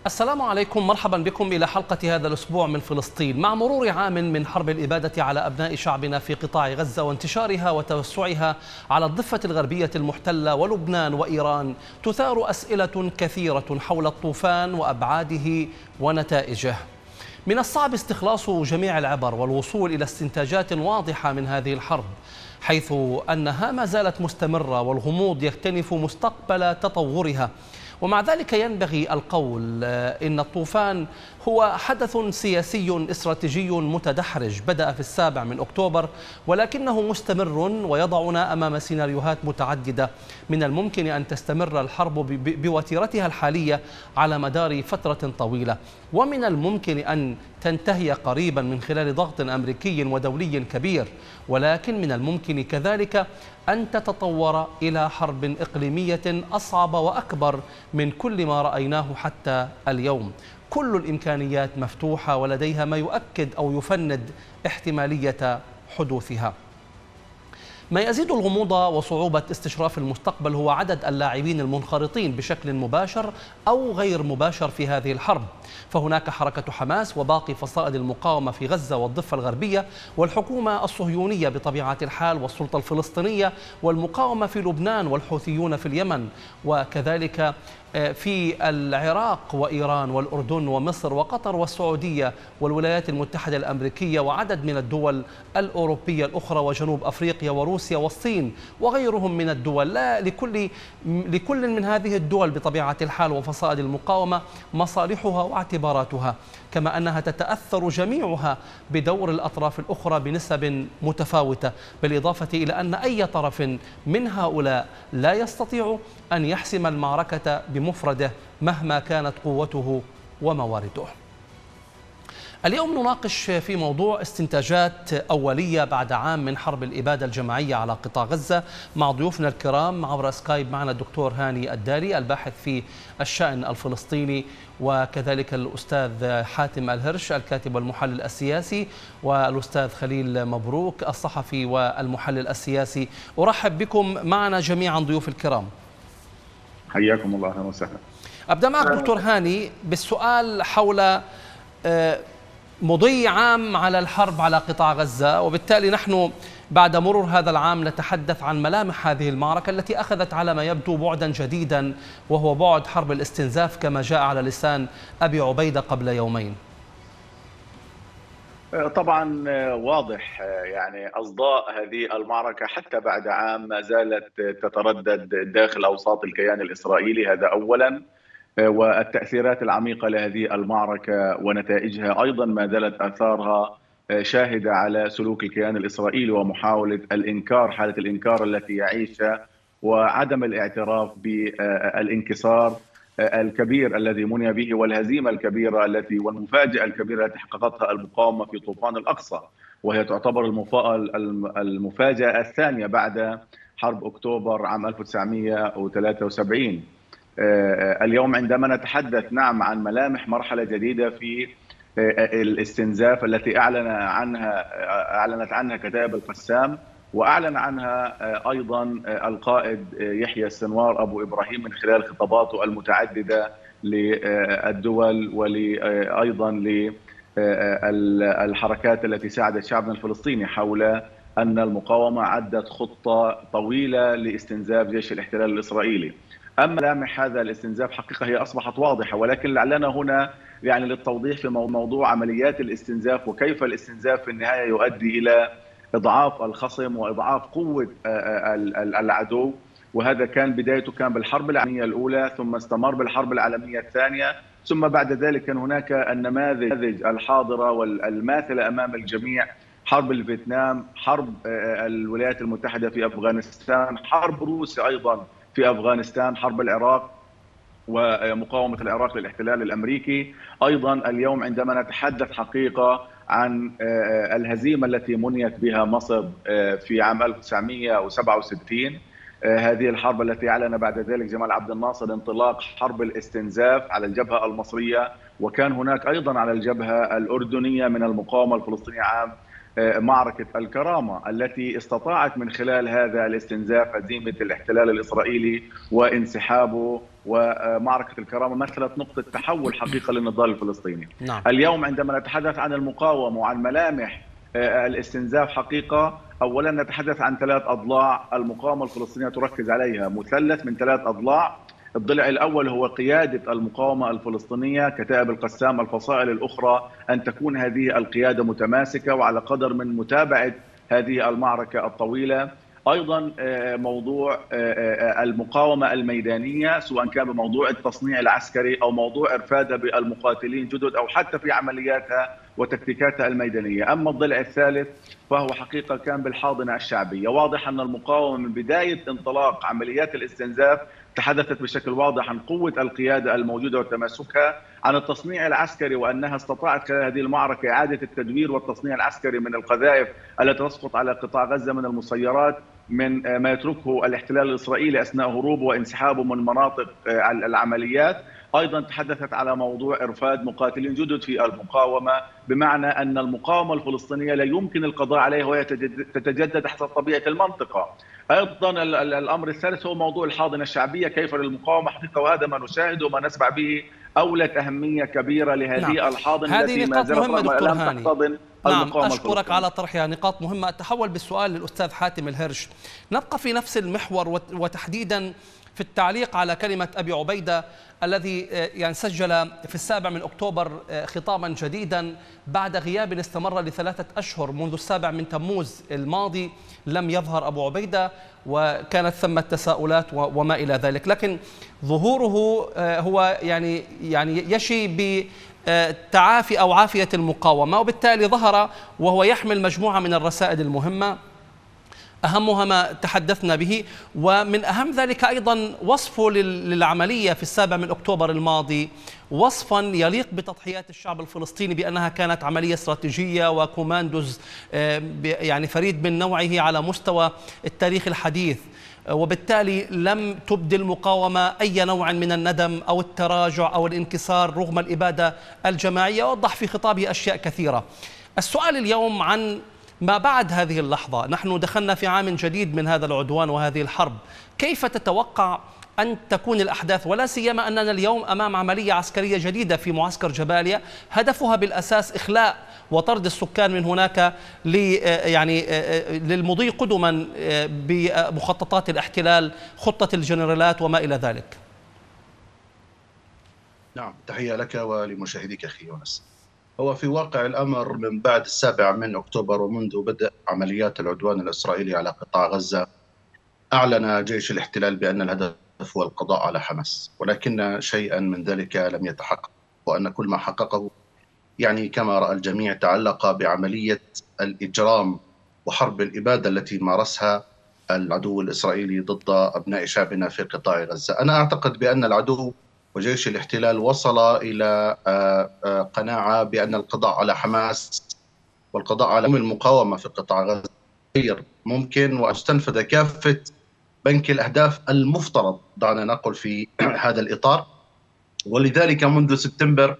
السلام عليكم، مرحبا بكم إلى حلقة هذا الأسبوع من فلسطين. مع مرور عام من حرب الإبادة على أبناء شعبنا في قطاع غزة وانتشارها وتوسعها على الضفة الغربية المحتلة ولبنان وإيران، تثار أسئلة كثيرة حول الطوفان وأبعاده ونتائجه. من الصعب استخلاص جميع العبر والوصول إلى استنتاجات واضحة من هذه الحرب، حيث أنها ما زالت مستمرة والغموض يكتنف مستقبل تطورها. ومع ذلك ينبغي القول إن الطوفان هو حدث سياسي استراتيجي متدحرج بدأ في 7 أكتوبر، ولكنه مستمر ويضعنا أمام سيناريوهات متعددة. من الممكن أن تستمر الحرب بوتيرتها الحالية على مدار فترة طويلة، ومن الممكن أن تنتهي قريبا من خلال ضغط أمريكي ودولي كبير، ولكن من الممكن كذلك أن تتطور إلى حرب إقليمية أصعب وأكبر من كل ما رأيناه حتى اليوم. كل الإمكانيات مفتوحة ولديها ما يؤكد أو يفند احتمالية حدوثها. ما يزيد الغموض وصعوبة استشراف المستقبل هو عدد اللاعبين المنخرطين بشكل مباشر أو غير مباشر في هذه الحرب. فهناك حركة حماس وباقي فصائل المقاومة في غزة والضفة الغربية، والحكومة الصهيونية بطبيعة الحال، والسلطة الفلسطينية، والمقاومة في لبنان، والحوثيون في اليمن، وكذلك في العراق وإيران والأردن ومصر وقطر والسعودية والولايات المتحدة الأمريكية وعدد من الدول الأوروبية الأخرى وجنوب أفريقيا وروسيا والصين وغيرهم من الدول. لا لكل من هذه الدول بطبيعة الحال وفصائل المقاومة مصالحها واعتباراتها، كما أنها تتأثر جميعها بدور الأطراف الأخرى بنسب متفاوتة، بالإضافة إلى أن أي طرف من هؤلاء لا يستطيع أن يحسم المعركة بمفرده مهما كانت قوته وموارده. اليوم نناقش في موضوع استنتاجات أولية بعد عام من حرب الإبادة الجماعية على قطاع غزة مع ضيوفنا الكرام. عبر سكايب معنا الدكتور هاني الدالي الباحث في الشأن الفلسطيني، وكذلك الأستاذ حاتم الهرش الكاتب والمحلل السياسي، والأستاذ خليل مبروك الصحفي والمحلل السياسي. أرحب بكم معنا جميعا ضيوف الكرام. حياكم الله، اهلا وسهلا. أبدأ معك دكتور هاني بالسؤال حول مضي عام على الحرب على قطاع غزة، وبالتالي نحن بعد مرور هذا العام نتحدث عن ملامح هذه المعركة التي أخذت على ما يبدو بعدا جديدا، وهو بعد حرب الاستنزاف كما جاء على لسان أبي عبيدة قبل يومين. طبعا واضح يعني أصداء هذه المعركة حتى بعد عام ما زالت تتردد داخل أوساط الكيان الإسرائيلي، هذا أولا. والتأثيرات العميقة لهذه المعركة ونتائجها أيضا ما زالت آثارها شاهدة على سلوك الكيان الإسرائيلي ومحاولة الإنكار، حالة الإنكار التي يعيشها وعدم الاعتراف بالانكسار الكبير الذي مني به والهزيمة الكبيرة والمفاجأة الكبيرة التي حققتها المقاومة في طوفان الأقصى، وهي تعتبر المفاجأة الثانية بعد حرب أكتوبر عام 1973. اليوم عندما نتحدث عن ملامح مرحلة جديدة في الاستنزاف التي أعلنت عنها كتائب القسام، وأعلن عنها أيضا القائد يحيى السنوار أبو إبراهيم من خلال خطاباته المتعددة للدول وأيضا للحركات التي ساعدت شعبنا الفلسطيني حول أن المقاومة عدت خطة طويلة لاستنزاف جيش الاحتلال الإسرائيلي. أما ملامح هذا الاستنزاف حقيقة هي أصبحت واضحة، ولكن لعلنا هنا يعني للتوضيح في موضوع عمليات الاستنزاف وكيف الاستنزاف في النهاية يؤدي إلى إضعاف الخصم وإضعاف قوة العدو. وهذا بدايته كان بالحرب العالمية الأولى، ثم استمر بالحرب العالمية الثانية، ثم بعد ذلك كان هناك النماذج الحاضرة والماثلة أمام الجميع: حرب الفيتنام، حرب الولايات المتحدة في أفغانستان، حرب روسيا أيضا في أفغانستان، حرب العراق ومقاومة العراق للاحتلال الأمريكي. أيضا اليوم عندما نتحدث حقيقة عن الهزيمة التي منيت بها مصر في عام 1967، هذه الحرب التي أعلن بعد ذلك جمال عبد الناصر انطلاق حرب الاستنزاف على الجبهة المصرية، وكان هناك أيضا على الجبهة الأردنية من المقاومة الفلسطينية عام معركة الكرامة التي استطاعت من خلال هذا الاستنزاف هزيمة الاحتلال الإسرائيلي وانسحابه ومعركة الكرامة مثلت نقطة تحول حقيقة للنضال الفلسطيني. نعم. اليوم عندما نتحدث عن المقاومة وعن ملامح الاستنزاف حقيقة، أولا نتحدث عن 3 أضلاع المقاومة الفلسطينية تركز عليها، مثلث من 3 أضلاع. الضلع الأول هو قيادة المقاومة الفلسطينية، كتائب القسام، الفصائل الأخرى، أن تكون هذه القيادة متماسكة وعلى قدر من متابعة هذه المعركة الطويلة. أيضا موضوع المقاومة الميدانية، سواء كان بموضوع التصنيع العسكري أو موضوع إرفادها بالمقاتلين جدد أو حتى في عملياتها وتكتيكاتها الميدانية. أما الضلع الثالث فهو حقيقة كان بالحاضنة الشعبية. واضح أن المقاومة من بداية انطلاق عمليات الاستنزاف تحدثت بشكل واضح عن قوة القيادة الموجودة وتماسكها، عن التصنيع العسكري، وأنها استطاعت خلال هذه المعركة إعادة التدوير والتصنيع العسكري من القذائف التي تسقط على قطاع غزة، من المسيرات، من ما يتركه الاحتلال الإسرائيلي أثناء هروبه وانسحابه من مناطق العمليات. أيضا تحدثت على موضوع إرفاد مقاتلين جدد في المقاومة، بمعنى أن المقاومة الفلسطينية لا يمكن القضاء عليها وهي تتجدد حسب طبيعة المنطقة. أيضا الأمر الثالث هو موضوع الحاضنة الشعبية، كيف للمقاومة حقيقة، وهذا ما نشاهده وما نسمع به، أولت أهمية كبيرة لهذه نعم. الحاضنة هذه التي ما نقاط زالت مهمة دكتور لم هاني. تحتضن نعم، المقاومة أشكرك الفلسطينية. على طرحها، نقاط مهمة. أتحول بالسؤال للأستاذ حاتم الهرش. نبقى في نفس المحور وتحديدا في التعليق على كلمة أبي عبيدة الذي يعني سجل في 7 أكتوبر خطابا جديدا بعد غياب استمر ل3 أشهر. منذ 7 تموز الماضي لم يظهر أبو عبيدة وكانت ثمة تساؤلات وما إلى ذلك، لكن ظهوره هو يعني يشي بتعافي أو عافية المقاومة، وبالتالي ظهر وهو يحمل مجموعة من الرسائل المهمة، أهمها ما تحدثنا به. ومن أهم ذلك أيضا وصفه للعملية في 7 أكتوبر الماضي وصفا يليق بتضحيات الشعب الفلسطيني بأنها كانت عملية استراتيجية وكوماندوز يعني فريد من نوعه على مستوى التاريخ الحديث، وبالتالي لم تبدي المقاومة أي نوع من الندم أو التراجع أو الانكسار رغم الإبادة الجماعية. وضح في خطابه أشياء كثيرة. السؤال اليوم عن ما بعد هذه اللحظة. نحن دخلنا في عام جديد من هذا العدوان وهذه الحرب، كيف تتوقع أن تكون الأحداث، ولا سيما أننا اليوم أمام عملية عسكرية جديدة في معسكر جباليا هدفها بالأساس إخلاء وطرد السكان من هناك يعني للمضي قدما بمخططات الاحتلال، خطة الجنرالات وما إلى ذلك؟ نعم، تحية لك ولمشاهديك أخي يونس. هو في واقع الأمر من بعد 7 أكتوبر ومنذ بدء عمليات العدوان الإسرائيلي على قطاع غزة، أعلن جيش الاحتلال بأن الهدف هو القضاء على حماس، ولكن شيئا من ذلك لم يتحقق، وأن كل ما حققه يعني كما رأى الجميع تعلق بعملية الإجرام وحرب الإبادة التي مارسها العدو الإسرائيلي ضد أبناء شعبنا في قطاع غزة. أنا أعتقد بأن العدو وجيش الاحتلال وصل إلى قناعة بأن القضاء على حماس والقضاء على المقاومة في قطاع غزة غير ممكن، واستنفذ كافة بنك الأهداف المفترض دعنا نقول في هذا الإطار. ولذلك منذ سبتمبر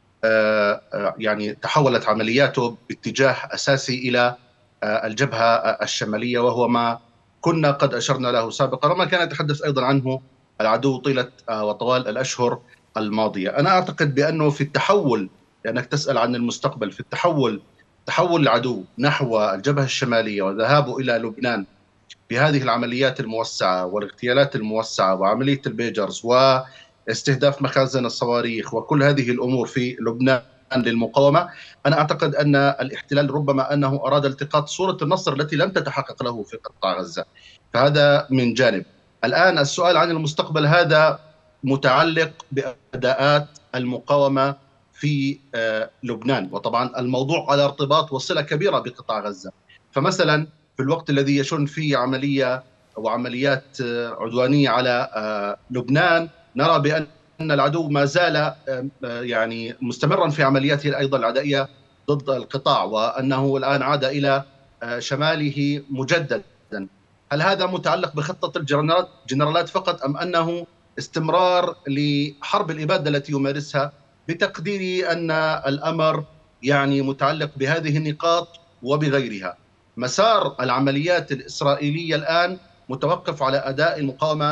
يعني تحولت عملياته باتجاه أساسي إلى الجبهة الشمالية، وهو ما كنا قد أشرنا له سابقا وما كان يتحدث أيضا عنه العدو طيلة وطوال الأشهر الماضية. أنا أعتقد بأنه في التحول، لأنك تسأل عن المستقبل، في تحول العدو نحو الجبهة الشمالية وذهابه إلى لبنان بهذه العمليات الموسعة والاغتيالات الموسعة وعملية البيجرز واستهداف مخازن الصواريخ وكل هذه الأمور في لبنان للمقاومة. أنا أعتقد أن الاحتلال ربما أنه أراد التقاط صورة النصر التي لم تتحقق له في قطاع غزة، فهذا من جانب. الآن السؤال عن المستقبل هذا متعلق بأداءات المقاومة في لبنان، وطبعا الموضوع على ارتباط وصلة كبيرة بقطاع غزة. فمثلا في الوقت الذي يشن فيه عملية وعمليات عدوانية على لبنان، نرى بأن العدو ما زال يعني مستمرا في عملياته أيضا العدائية ضد القطاع، وأنه الآن عاد إلى شماله مجددا. هل هذا متعلق بخطة الجنرالات فقط، أم أنه استمرار لحرب الإبادة التي يمارسها؟ بتقديري أن الأمر يعني متعلق بهذه النقاط وبغيرها. مسار العمليات الإسرائيلية الآن متوقف على أداء المقاومة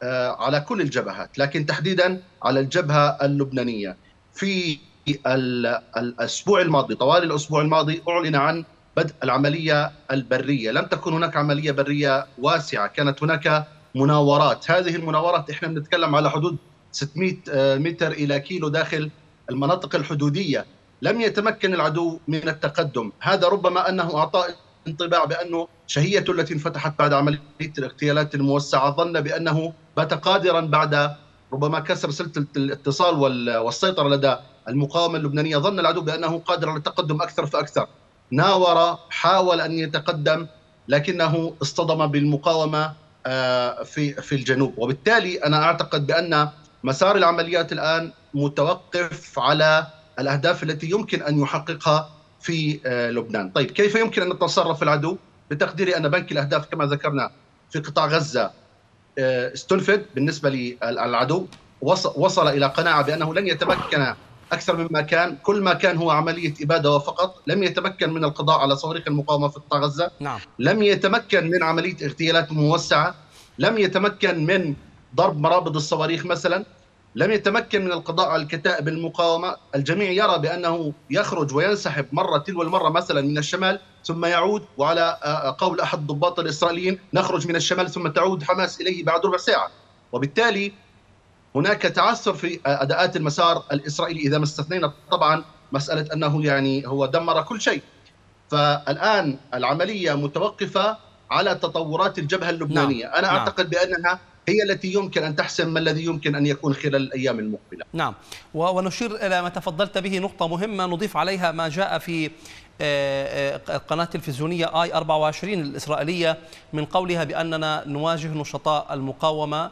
على كل الجبهات، لكن تحديدا على الجبهة اللبنانية. في الأسبوع الماضي، طوال الأسبوع الماضي، أعلن عن بدء العملية البرية. لم تكن هناك عملية برية واسعة، كانت هناك مناورات. هذه المناورات احنا بنتكلم على حدود 600 متر إلى كيلو داخل المناطق الحدودية. لم يتمكن العدو من التقدم. هذا ربما أنه أعطى انطباع بأنه شهيته التي انفتحت بعد عملية الاغتيالات الموسعة ظن بأنه بات قادرا بعد ربما كسر سلسلة الاتصال والسيطرة لدى المقاومة اللبنانية، ظن العدو بأنه قادر على التقدم أكثر فأكثر. ناور، حاول أن يتقدم، لكنه اصطدم بالمقاومة في الجنوب. وبالتالي أنا أعتقد بأن مسار العمليات الآن متوقف على الأهداف التي يمكن أن يحققها في لبنان. طيب كيف يمكن أن يتصرف العدو؟ بتقديري أن بنك الأهداف كما ذكرنا في قطاع غزة استنفد بالنسبة للعدو، وصل إلى قناعة بأنه لن يتمكن أكثر مما كان. كل ما كان هو عملية إبادة وفقط. لم يتمكن من القضاء على صواريخ المقاومة في قطاع غزة. نعم. لم يتمكن من عملية اغتيالات موسعة. لم يتمكن من ضرب مرابط الصواريخ مثلا. لم يتمكن من القضاء على الكتائب المقاومة. الجميع يرى بأنه يخرج وينسحب مرة تلو المرة مثلا من الشمال ثم يعود، وعلى قول أحد الضباط الإسرائيليين نخرج من الشمال ثم تعود حماس إليه بعد ربع ساعة. وبالتالي هناك تعثر في أداءات المسار الإسرائيلي، إذا ما استثنينا طبعا مسألة أنه يعني هو دمر كل شيء. فالآن العملية متوقفة على تطورات الجبهة اللبنانية. أنا أعتقد بأنها هي التي يمكن أن تحسم ما الذي يمكن أن يكون خلال الأيام المقبلة. نعم، ونشير إلى ما تفضلت به، نقطة مهمة نضيف عليها ما جاء في القناة التلفزيونية آي 24 الإسرائيلية من قولها بأننا نواجه نشطاء المقاومة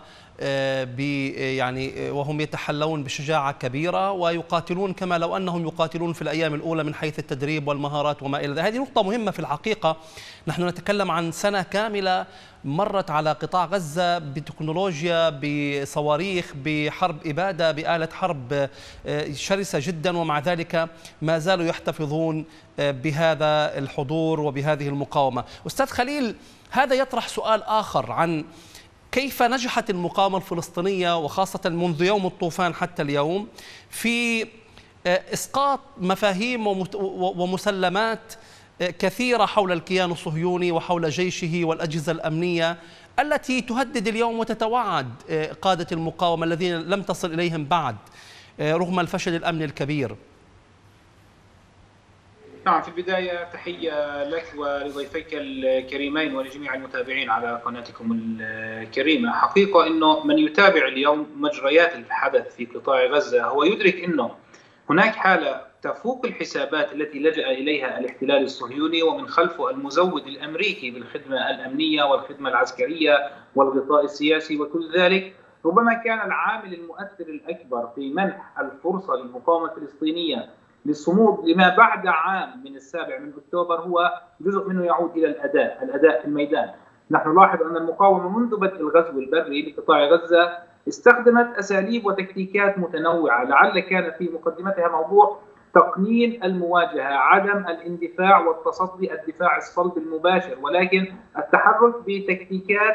يعني وهم يتحلون بشجاعة كبيرة ويقاتلون كما لو أنهم يقاتلون في الأيام الأولى من حيث التدريب والمهارات وما إلى ذلك. هذه نقطة مهمة في الحقيقة. نحن نتكلم عن سنة كاملة مرت على قطاع غزة بتكنولوجيا، بصواريخ، بحرب إبادة، بآلة حرب شرسة جدا، ومع ذلك ما زالوا يحتفظون بهذا الحضور وبهذه المقاومة. أستاذ خليل، هذا يطرح سؤال آخر عن كيف نجحت المقاومة الفلسطينية وخاصة منذ يوم الطوفان حتى اليوم في إسقاط مفاهيم ومسلمات كثيرة حول الكيان الصهيوني وحول جيشه والأجهزة الأمنية التي تهدد اليوم وتتوعد قادة المقاومة الذين لم تصل إليهم بعد رغم الفشل الأمني الكبير. نعم، في البداية تحية لك ولضيفيك الكريمين ولجميع المتابعين على قناتكم الكريمة. حقيقة أنه من يتابع اليوم مجريات الحدث في قطاع غزة هو يدرك أنه هناك حالة تفوق الحسابات التي لجأ إليها الاحتلال الصهيوني ومن خلفه المزود الأمريكي بالخدمة الأمنية والخدمة العسكرية والغطاء السياسي وكل ذلك. ربما كان العامل المؤثر الأكبر في منح الفرصة للمقاومة الفلسطينية للصمود لما بعد عام من 7 أكتوبر هو جزء منه يعود إلى الأداء في الميدان. نحن نلاحظ أن المقاومة منذ بدء الغزو البري لقطاع غزة استخدمت أساليب وتكتيكات متنوعة، لعل كان في مقدمتها موضوع تقنين المواجهة، عدم الاندفاع والتصدي، الدفاع الصلب المباشر، ولكن التحرك بتكتيكات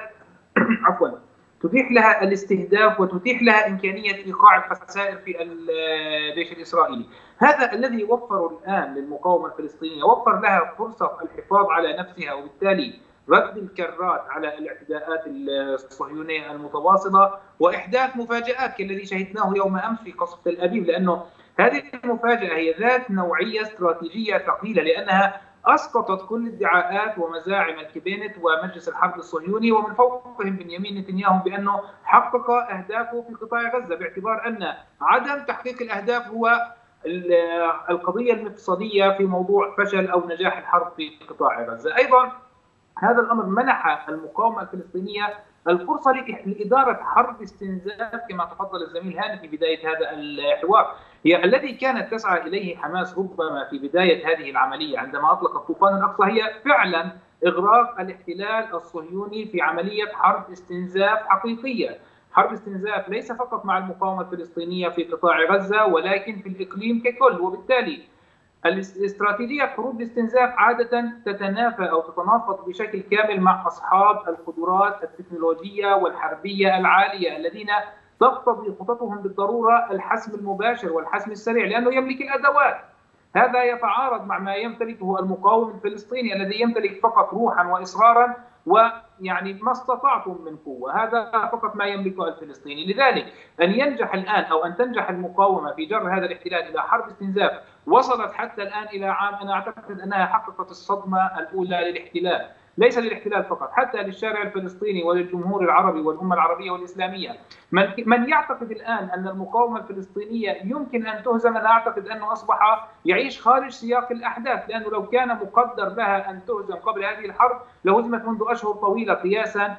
تتيح لها الاستهداف وتتيح لها إمكانية إيقاع الخسائر في الجيش الإسرائيلي. هذا الذي وفره الآن للمقاومة الفلسطينية، وفر لها فرصة الحفاظ على نفسها وبالتالي رد الكرات على الاعتداءات الصهيونية المتواصلة وإحداث مفاجآت كالذي شهدناه يوم أمس في قصف تل أبيب، لأنه هذه المفاجأة هي ذات نوعية استراتيجية ثقيلة، لأنها أسقطت كل ادعاءات ومزاعم الكابينت ومجلس الحرب الصهيوني ومن فوقهم بنيامين نتنياهو بأنه حقق أهدافه في قطاع غزة، باعتبار أن عدم تحقيق الأهداف هو القضية المفصلية في موضوع فشل أو نجاح الحرب في قطاع غزة. أيضا هذا الأمر منح المقاومة الفلسطينية الفرصة لإدارة حرب استنزاف كما تفضل الزميل هاني في بداية هذا الحوار، هي الذي كانت تسعى إليه حماس ربما في بداية هذه العملية عندما أطلق طوفان الأقصى، هي فعلا إغراق الاحتلال الصهيوني في عملية حرب استنزاف حقيقية، حرب استنزاف ليس فقط مع المقاومة الفلسطينية في قطاع غزة ولكن في الإقليم ككل. وبالتالي الاستراتيجية حروب الاستنزاف عادة تتنافى أو تتنافط بشكل كامل مع أصحاب القدرات التكنولوجية والحربية العالية الذين تقتضي خططهم بالضرورة الحسم المباشر والحسم السريع لأنه يملك الأدوات. هذا يتعارض مع ما يمتلكه المقاوم الفلسطيني الذي يمتلك فقط روحا وإصرارا ويعني ما استطعتم من قوة، هذا فقط ما يملكه الفلسطيني. لذلك أن ينجح الآن أو أن تنجح المقاومة في جر هذا الاحتلال إلى حرب استنزاف وصلت حتى الآن إلى عام، أنا أعتقد أنها حققت الصدمة الأولى للاحتلال، ليس للاحتلال فقط، حتى للشارع الفلسطيني وللجمهور العربي والأمة العربية والإسلامية. من يعتقد الآن أن المقاومة الفلسطينية يمكن أن تهزم، أنا أعتقد أنه أصبح يعيش خارج سياق الأحداث، لأنه لو كان مقدر لها أن تهزم قبل هذه الحرب لهزمت منذ أشهر طويلة قياسا.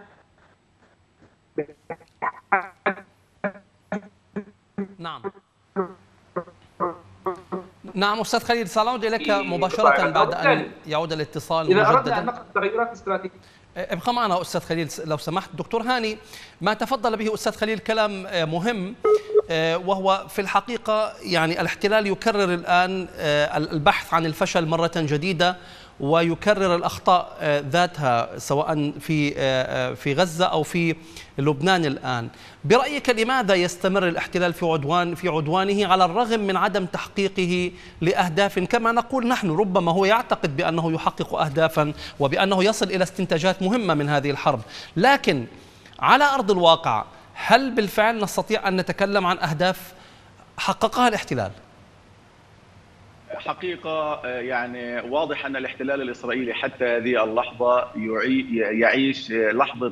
نعم أستاذ خليل، سأعود إليك مباشرة بعد أن يعود الاتصال مجددا. إذا أردنا أن نقصد تغيرات استراتيجية. ابقى معنا أستاذ خليل لو سمحت. دكتور هاني، ما تفضل به أستاذ خليل كلام مهم، وهو في الحقيقة يعني الاحتلال يكرر الآن البحث عن الفشل مرة جديدة، ويكرر الأخطاء ذاتها سواء في غزة أو في لبنان الآن. برأيك لماذا يستمر الاحتلال في عدوانه على الرغم من عدم تحقيقه لأهداف كما نقول نحن؟ ربما هو يعتقد بأنه يحقق أهدافا وبأنه يصل إلى استنتاجات مهمة من هذه الحرب، لكن على أرض الواقع هل بالفعل نستطيع أن نتكلم عن أهداف حققها الاحتلال؟ حقيقة يعني واضح أن الاحتلال الإسرائيلي حتى هذه اللحظة يعيش لحظة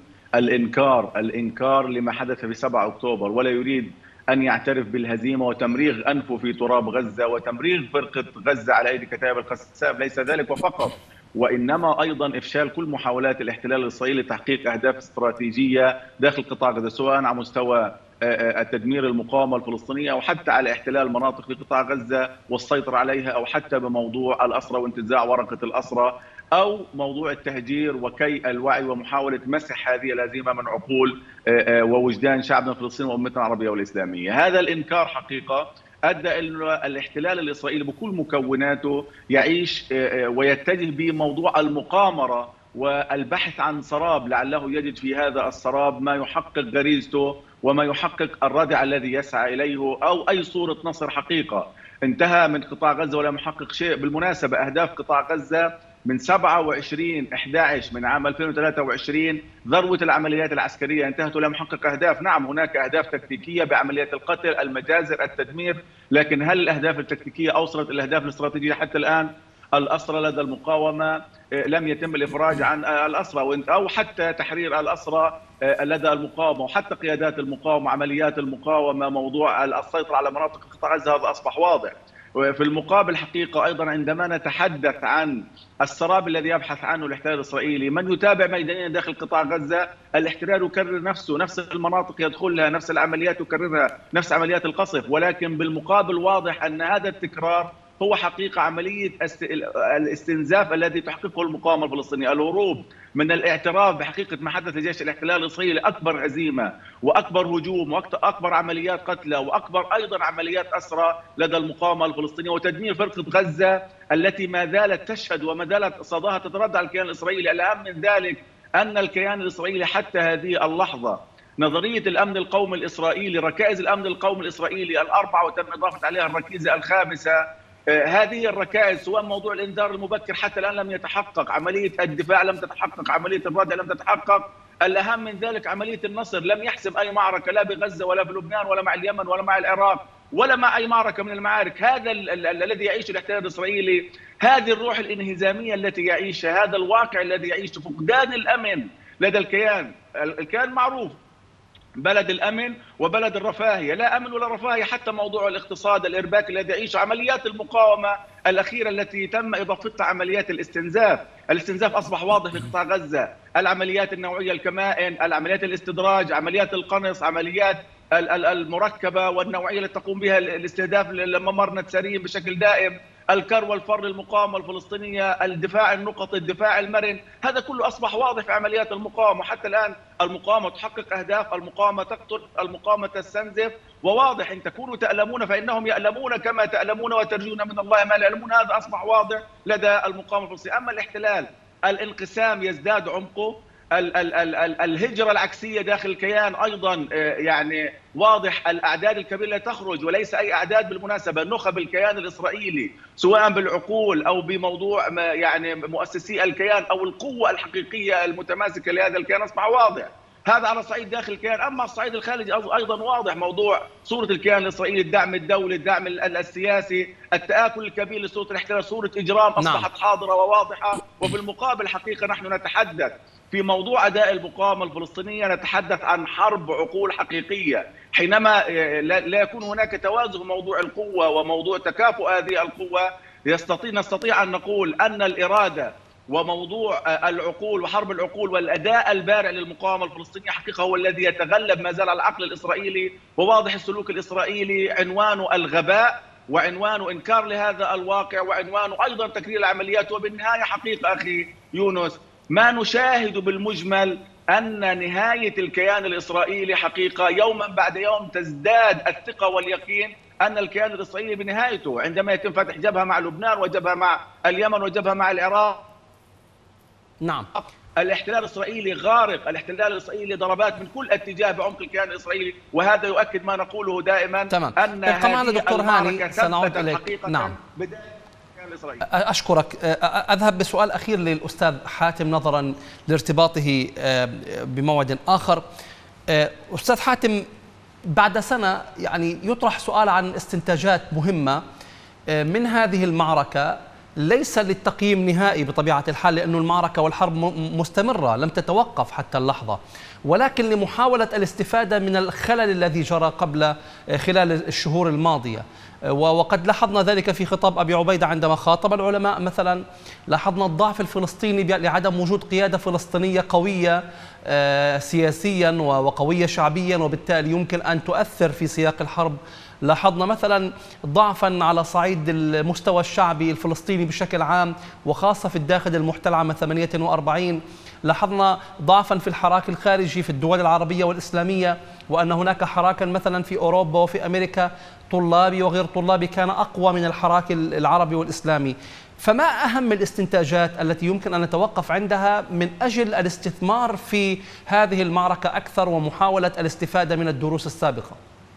الإنكار لما حدث في 7 أكتوبر، ولا يريد أن يعترف بالهزيمة وتمريغ أنفه في تراب غزة وتمريغ فرقة غزة على أيدي كتائب القسام. ليس ذلك وفقط، وإنما أيضا إفشال كل محاولات الاحتلال الإسرائيلي لتحقيق أهداف استراتيجية داخل قطاع غزة، سواء على مستوى التدمير المقاومة الفلسطينية أو حتى على احتلال مناطق في قطاع غزة والسيطرة عليها، أو حتى بموضوع الأسرى وانتزاع ورقة الأسرى، أو موضوع التهجير وكي الوعي ومحاولة مسح هذه الهزيمة من عقول ووجدان شعبنا الفلسطيني وأمتنا العربية والإسلامية. هذا الإنكار حقيقة أدى إلى الاحتلال الإسرائيلي بكل مكوناته يعيش ويتجه بموضوع المقامرة والبحث عن سراب لعله يجد في هذا السراب ما يحقق غريزته وما يحقق الردع الذي يسعى إليه أو أي صورة نصر حقيقة. انتهى من قطاع غزة ولم يحقق شيء. بالمناسبة أهداف قطاع غزة من 27/11 من عام 2023 ذروة العمليات العسكرية انتهت ولم يحقق أهداف. نعم هناك أهداف تكتيكية بعمليات القتل، المجازر، التدمير، لكن هل الأهداف التكتيكية أوصلت الأهداف الاستراتيجية حتى الآن؟ الأسرى لدى المقاومة لم يتم الإفراج عن الأسرى أو حتى تحرير الأسرى لدى المقاومة وحتى قيادات المقاومة، عمليات المقاومة، موضوع السيطرة على مناطق قطاع غزة، هذا أصبح واضح. وفي المقابل حقيقة أيضا عندما نتحدث عن السراب الذي يبحث عنه الاحتلال الإسرائيلي، من يتابع ميدانيا داخل قطاع غزة الاحتلال يكرر نفسه، نفس المناطق يدخلها، نفس العمليات يكررها، نفس عمليات القصف، ولكن بالمقابل واضح أن هذا التكرار هو حقيقة عملية الاستنزاف الذي تحققه المقاومة الفلسطينية، الهروب من الاعتراف بحقيقة ما حدث لجيش الاحتلال الإسرائيلي، أكبر هزيمة وأكبر هجوم وأكبر عمليات قتلى وأكبر أيضا عمليات أسرى لدى المقاومة الفلسطينية، وتدمير فرقة غزة التي ما زالت تشهد وما زالت صداها تتردد على الكيان الإسرائيلي. الأهم من ذلك أن الكيان الإسرائيلي حتى هذه اللحظة نظرية الأمن القومي الإسرائيلي، ركائز الأمن القومي الإسرائيلي ال4 وتم إضافة عليها الركيزة ال5، هذه الركائز سواء موضوع الإنذار المبكر حتى الآن لم يتحقق، عملية الدفاع لم تتحقق، عملية الردع لم تتحقق، الأهم من ذلك عملية النصر لم يحسم أي معركة لا بغزة ولا في لبنان ولا مع اليمن ولا مع العراق ولا مع أي معركة من المعارك. هذا الذي يعيش الاحتلال الإسرائيلي، هذه الروح الانهزامية التي يعيشها، هذا الواقع الذي يعيشه، فقدان الأمن لدى الكيان معروف، بلد الأمن وبلد الرفاهية، لا أمن ولا رفاهية. حتى موضوع الاقتصاد الإرباكي الذي يعيشه، عمليات المقاومة الأخيرة التي تم إضافتها عمليات الاستنزاف أصبح واضح في قطاع غزة، العمليات النوعية، الكمائن، العمليات الاستدراج، عمليات القنص، عمليات المركبة والنوعية التي تقوم بها الاستهداف لممر نتساريين بشكل دائم، الكر والفر للمقاومة الفلسطينية، الدفاع النقطي، الدفاع المرن، هذا كله أصبح واضح في عمليات المقاومة. حتى الآن المقاومة تحقق أهداف، المقاومة تقتل، المقاومة تستنزف، وواضح إن تكونوا تألمون فإنهم يألمون كما تألمون وترجون من الله ما لا يعلمون. هذا أصبح واضح لدى المقاومة الفلسطينية. أما الاحتلال، الانقسام يزداد عمقه، الهجرة العكسية داخل الكيان أيضا يعني واضح، الأعداد الكبيرة تخرج، وليس أي أعداد بالمناسبة، نخب الكيان الإسرائيلي سواء بالعقول أو بموضوع يعني مؤسسي الكيان أو القوة الحقيقية المتماسكة لهذا الكيان أصبح واضح. هذا على صعيد داخل الكيان. أما الصعيد الخارجي أيضا واضح موضوع صورة الكيان الإسرائيلي، الدعم الدولي، الدعم السياسي، التآكل الكبير لصورة الاحتلال، صورة إجرام أصبحت حاضرة وواضحة. وبالمقابل حقيقة نحن نتحدث في موضوع أداء المقاومة الفلسطينية، نتحدث عن حرب عقول حقيقية، حينما لا يكون هناك توازن في موضوع القوة وموضوع تكافؤ هذه القوة. نستطيع أن نقول أن الإرادة وموضوع العقول وحرب العقول والأداء البارع للمقاومة الفلسطينية حقيقة هو الذي يتغلب ما زال على العقل الإسرائيلي. وواضح السلوك الإسرائيلي عنوانه الغباء، وعنوانه إنكار لهذا الواقع، وعنوانه أيضا تكرير العمليات. وبالنهاية حقيقة أخي يونس، ما نشاهد بالمجمل أن نهاية الكيان الإسرائيلي حقيقة يوما بعد يوم تزداد الثقة واليقين أن الكيان الإسرائيلي بنهايته، عندما يتم فتح جبهة مع لبنان وجبهة مع اليمن وجبهة مع العراق. نعم، الاحتلال الإسرائيلي غارق، الاحتلال الإسرائيلي ضربات من كل اتجاه بعمق الكيان الإسرائيلي، وهذا يؤكد ما نقوله دائما. تمام. أن معنا دكتور هاني، سنعود إليك. حقيقة نعم، بداية الكيان الإسرائيلي. أشكرك. أذهب بسؤال أخير للأستاذ حاتم نظرا لارتباطه بموعد آخر. أستاذ حاتم، بعد سنة يعني يطرح سؤال عن استنتاجات مهمة من هذه المعركة، ليس للتقييم نهائي بطبيعة الحال لأن المعركة والحرب مستمرة لم تتوقف حتى اللحظة، ولكن لمحاولة الاستفادة من الخلل الذي جرى خلال الشهور الماضية. وقد لاحظنا ذلك في خطاب أبي عبيدة عندما خاطب العلماء مثلا. لاحظنا الضعف الفلسطيني لعدم وجود قيادة فلسطينية قوية سياسيا وقوية شعبيا، وبالتالي يمكن أن تؤثر في سياق الحرب. لاحظنا مثلا ضعفا على صعيد المستوى الشعبي الفلسطيني بشكل عام، وخاصة في الداخل المحتل عام 48. لاحظنا ضعفا في الحراك الخارجي في الدول العربية والإسلامية، وأن هناك حراكا مثلا في أوروبا وفي أمريكا طلابي وغير طلابي كان أقوى من الحراك العربي والإسلامي. فما أهم الاستنتاجات التي يمكن أن نتوقف عندها من أجل الاستثمار في هذه المعركة أكثر ومحاولة الاستفادة من الدروس السابقة؟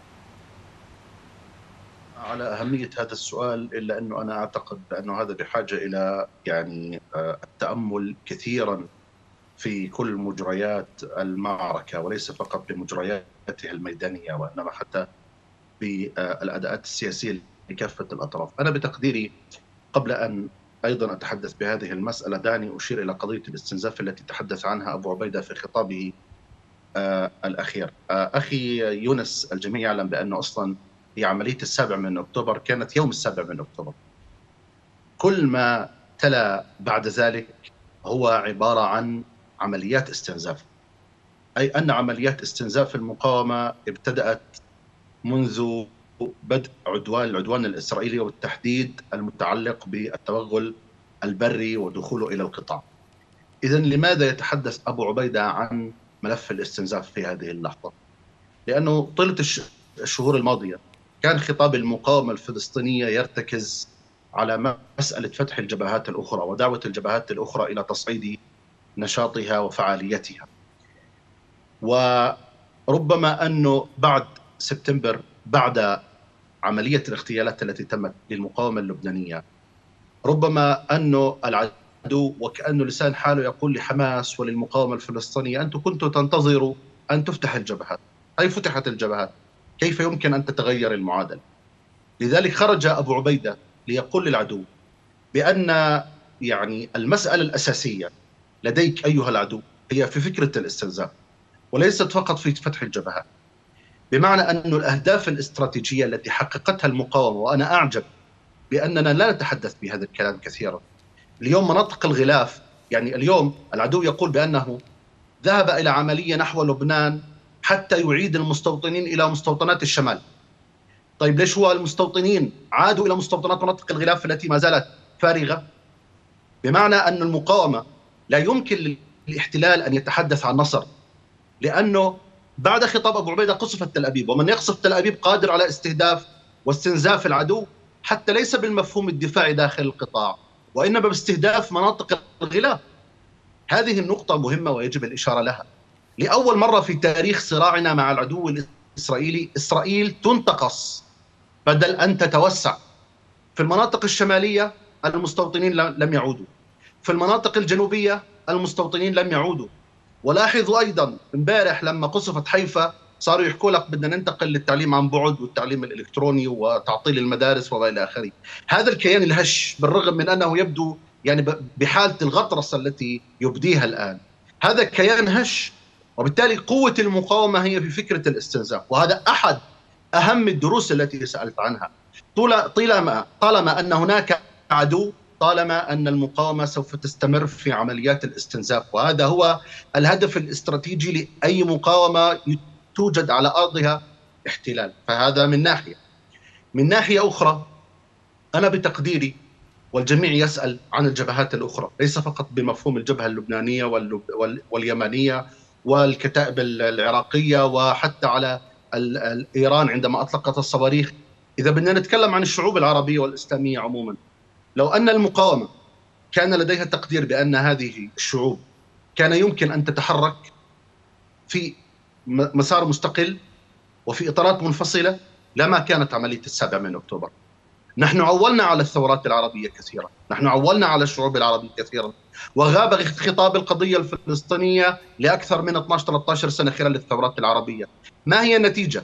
على أهمية هذا السؤال، إلا أنه أنا أعتقد بأنه هذا بحاجة إلى يعني التأمل كثيرا في كل مجريات المعركة، وليس فقط بمجرياتها الميدانية وإنما حتى بالأداءات السياسية لكافة الأطراف. أنا بتقديري قبل أن أيضا أتحدث بهذه المسألة دعني أشير إلى قضية الاستنزاف التي تحدث عنها أبو عبيدة في خطابه الأخير. أخي يونس، الجميع يعلم بأنه أصلا هي عملية 7 من أكتوبر كانت يوم 7 من أكتوبر. كل ما تلا بعد ذلك هو عبارة عن عمليات استنزاف، أي أن عمليات استنزاف المقاومة ابتدأت منذ بدء العدوان الإسرائيلي، وبالتحديد المتعلق بالتوغل البري ودخوله إلى القطاع. إذن لماذا يتحدث أبو عبيدة عن ملف الاستنزاف في هذه اللحظة؟ لأنه طيلة الشهور الماضية كان خطاب المقاومة الفلسطينية يرتكز على مسألة فتح الجبهات الأخرى ودعوة الجبهات الأخرى إلى تصعيد نشاطها وفعاليتها. وربما أنه بعد سبتمبر، بعد عملية الاغتيالات التي تمت للمقاومة اللبنانية، ربما أنه العدو وكأنه لسان حاله يقول لحماس وللمقاومة الفلسطينية أنتم كنتوا تنتظروا أن تفتح الجبهات، أي فتحت الجبهات، كيف يمكن أن تتغير المعادلة؟ لذلك خرج أبو عبيدة ليقول للعدو بأن يعني المسألة الأساسية لديك أيها العدو هي في فكرة الاستنزاف، وليست فقط في فتح الجبهات. بمعنى أن الأهداف الاستراتيجية التي حققتها المقاومة، وأنا أعجب بأننا لا نتحدث بهذا الكلام كثيرا. اليوم مناطق الغلاف، يعني اليوم العدو يقول بأنه ذهب إلى عملية نحو لبنان حتى يعيد المستوطنين إلى مستوطنات الشمال. طيب ليش هو المستوطنين عادوا إلى مستوطنات مناطق الغلاف التي ما زالت فارغة؟ بمعنى أن المقاومة لا يمكن للاحتلال أن يتحدث عن نصر، لأنه بعد خطاب أبو عبيدة قصفت تل أبيب، ومن يقصف تل أبيب قادر على استهداف واستنزاف العدو، حتى ليس بالمفهوم الدفاعي داخل القطاع، وإنما باستهداف مناطق الغلاف. هذه النقطة مهمة ويجب الإشارة لها. لأول مرة في تاريخ صراعنا مع العدو الإسرائيلي، إسرائيل تنتقص بدل أن تتوسع. في المناطق الشمالية المستوطنين لم يعودوا، في المناطق الجنوبية المستوطنين لم يعودوا. ولاحظوا أيضا امبارح لما قصفت حيفا صاروا يحكوا لك بدنا ننتقل للتعليم عن بعد والتعليم الإلكتروني وتعطيل المدارس وإلى آخره. هذا الكيان الهش بالرغم من أنه يبدو يعني بحالة الغطرسة التي يبديها الآن، هذا كيان هش، وبالتالي قوة المقاومة هي في فكرة الاستنزاف. وهذا أحد أهم الدروس التي سألت عنها. طالما أن هناك عدو، طالما أن المقاومة سوف تستمر في عمليات الاستنزاف، وهذا هو الهدف الاستراتيجي لأي مقاومة توجد على أرضها احتلال. فهذا من ناحية. من ناحية أخرى، أنا بتقديري والجميع يسأل عن الجبهات الأخرى، ليس فقط بمفهوم الجبهة اللبنانية واليمنية والكتائب العراقية وحتى على إيران عندما أطلقت الصواريخ. إذا بدنا نتكلم عن الشعوب العربية والإسلامية عموما، لو أن المقاومة كان لديها تقدير بأن هذه الشعوب كان يمكن أن تتحرك في مسار مستقل وفي إطارات منفصلة، لما كانت عملية 7 من أكتوبر. نحن عولنا على الثورات العربية كثيرا، نحن عولنا على الشعوب العربية كثيرا، وغاب خطاب القضية الفلسطينية لأكثر من 12-13 سنة خلال الثورات العربية. ما هي النتيجة؟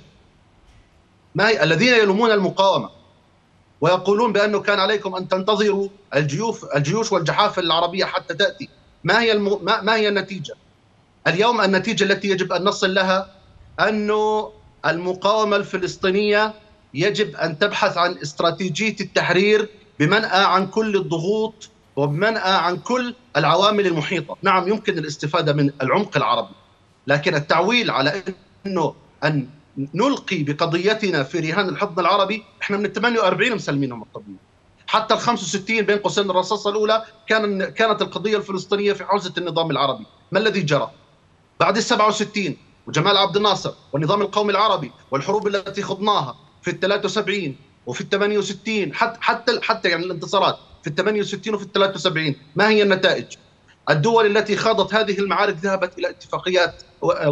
ما هي الذين يلومون المقاومة ويقولون بأنه كان عليكم أن تنتظروا الجيوش والجحافل العربية حتى تأتي؟ ما هي النتيجة؟ اليوم النتيجة التي يجب أن نصل لها أنه المقاومة الفلسطينية يجب أن تبحث عن استراتيجية التحرير بمنأى عن كل الضغوط وبمنأى عن كل العوامل المحيطة. نعم يمكن الاستفادة من العمق العربي، لكن التعويل على أن نلقي بقضيتنا في رهان الحضن العربي، احنا من 48 مسلمينهم القضية، حتى 65 بين قوسين الرصاصة الأولى كانت القضية الفلسطينية في حوزة النظام العربي. ما الذي جرى؟ بعد 67 وجمال عبد الناصر والنظام القومي العربي والحروب التي خضناها في 73 وفي 68 حتى يعني الانتصارات في 68 وفي 73، ما هي النتائج؟ الدول التي خاضت هذه المعارك ذهبت إلى اتفاقيات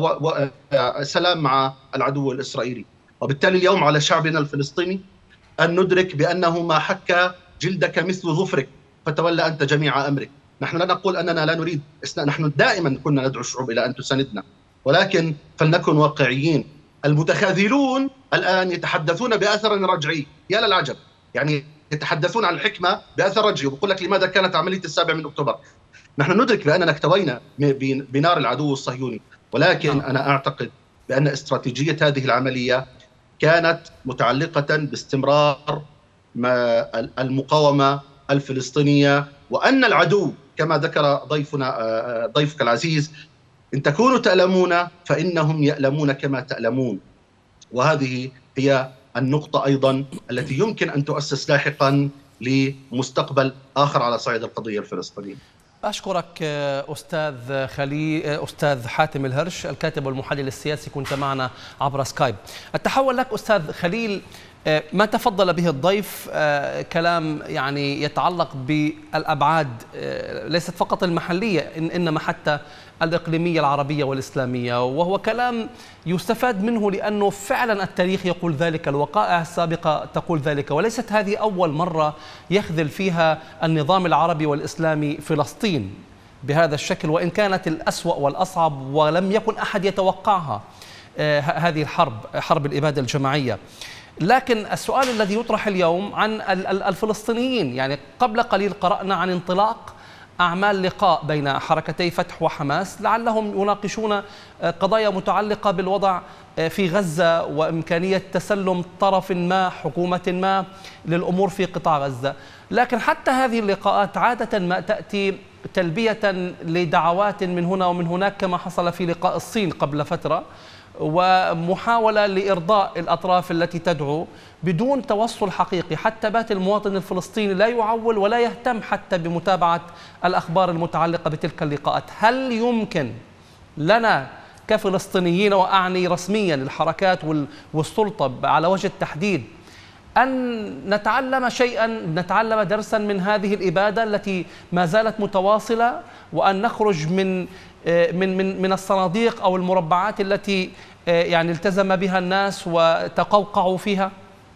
سلام مع العدو الإسرائيلي. وبالتالي اليوم على شعبنا الفلسطيني أن ندرك بأنه ما حك جلدك مثل ظفرك فتولى أنت جميع أمرك. نحن لا نقول أننا لا نريد، نحن دائما كنا ندعو الشعوب إلى أن تساندنا، ولكن فلنكن واقعيين. المتخاذلون الآن يتحدثون بأثر رجعي، يا للعجب، يعني يتحدثون عن الحكمة بأثر رجعي، وبقول لك لماذا كانت عملية 7 من أكتوبر. نحن ندرك بأننا اكتوينا بنار العدو الصهيوني، ولكن أنا أعتقد بأن استراتيجية هذه العملية كانت متعلقة باستمرار المقاومة الفلسطينية، وأن العدو كما ذكر ضيفك العزيز، إن تكونوا تألمون فإنهم يألمون كما تألمون. وهذه هي النقطة أيضا التي يمكن أن تؤسس لاحقا لمستقبل آخر على صعيد القضية الفلسطينية. أشكرك أستاذ حاتم الهرش، الكاتب والمحلل السياسي، كنت معنا عبر سكايب. التحول لك أستاذ خليل. ما تفضل به الضيف كلام يعني يتعلق بالأبعاد ليست فقط المحلية إنما حتى الإقليمية العربية والإسلامية، وهو كلام يستفاد منه لأنه فعلا التاريخ يقول ذلك، الوقائع السابقة تقول ذلك، وليست هذه أول مرة يخذل فيها النظام العربي والإسلامي فلسطين بهذا الشكل، وإن كانت الأسوأ والأصعب ولم يكن أحد يتوقعها هذه حرب الإبادة الجماعية. لكن السؤال الذي يطرح اليوم عن الفلسطينيين، يعني قبل قليل قرأنا عن انطلاق أعمال لقاء بين حركتي فتح وحماس لعلهم يناقشون قضايا متعلقة بالوضع في غزة وإمكانية تسلم طرف ما، حكومة ما، للأمور في قطاع غزة. لكن حتى هذه اللقاءات عادة ما تأتي تلبية لدعوات من هنا ومن هناك، كما حصل في لقاء الصين قبل فترة، ومحاولة لإرضاء الأطراف التي تدعو بدون توصل حقيقي، حتى بات المواطن الفلسطيني لا يعول ولا يهتم حتى بمتابعة الأخبار المتعلقة بتلك اللقاءات. هل يمكن لنا كفلسطينيين، وأعني رسميا الحركات والسلطة على وجه التحديد، أن نتعلم شيئا، نتعلم درسا من هذه الإبادة التي ما زالت متواصلة، وأن نخرج من الصناديق أو المربعات التي يعني التزم بها الناس وتقوقعوا فيها؟